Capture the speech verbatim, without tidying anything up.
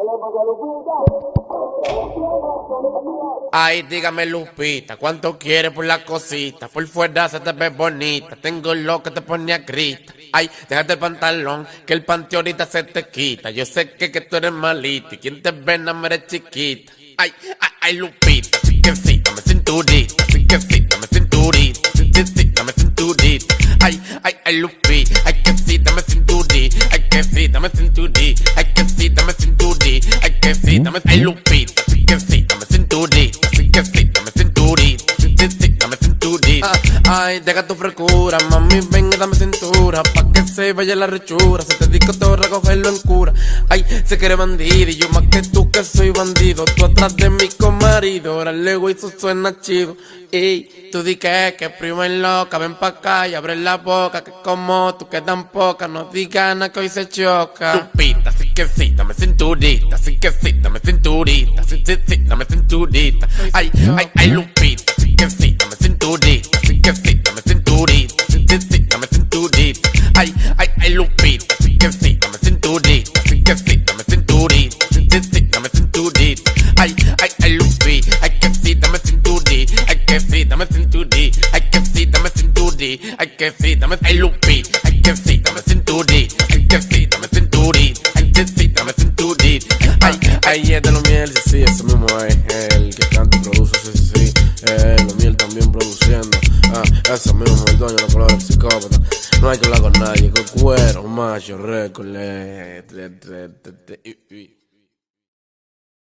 Ay, dígame Lupita, ¿cuánto quieres por la cosita? Por fuera se te ve bonita, tengo lo que te pone a grita. Ay, déjate el pantalón, que el panty ahorita se te quita. Yo sé que, que tú eres malita y quien te ve no me eres chiquita. Ay, ay, ay, Lupita, sí que sí, dame cinturita, sí que sí, dame cinturita, sí que sí, dame cinturita. Ay, ay, ay, Lupita, ay que sí, dame cinturita, ay que sí, dame cinturita, ay que sí, dame cinturita, ay que sí, dame, ay, Lupita, sí que sí, dame cinturita, sí que sí, dame cinturita, sí que sí, dame cinturita. Ay, deja tu frescura, mami, ven y dame cintura, pa' que se vaya la rechura, se te dijo todo recogerlo en cura. Ay, se quiere bandido y yo más que tú que soy bandido, tú atrás de mí con marido, ahora el ego eso suena chido. Ey, tú di que, que primo es loca, ven pa' acá y abre la boca, que como tú quedan pocas, no digas nada que hoy se choca. Lupita, sí que sí, dame cinturita, sí que sí, dame cinturita, sí, sí, sí, dame cinturita. Ay, ay, ay, Lupita, sí que sí, dame cinturita, sí que sí, dame cinturita, sí, sí, sí, dame cinturita. Ay, ay, ay, Lupita, sí que sí, dame cinturita, sí que sí, dame cinturita, sí, sí, sí, dame cinturita. Ay, ay, ay, Lupita, ay que sí, dame cinturita, ay que sí, dame cinturita, ay que sí, dame cinturita, ay que sí, dame, ay, Lupita, ay que sí, dame cinturita, ay que sí, dame cinturita, ay que sí, dame cinturita. Ay, ay, es de lo miel, sí, sí, ese mismo es el que canta y produce, sí, sí, sí, eh, lo miel también produciendo. Ah, ese mismo es el dueño de la color del psicópata. No hay que hablar con nadie, con cuero, macho, récord,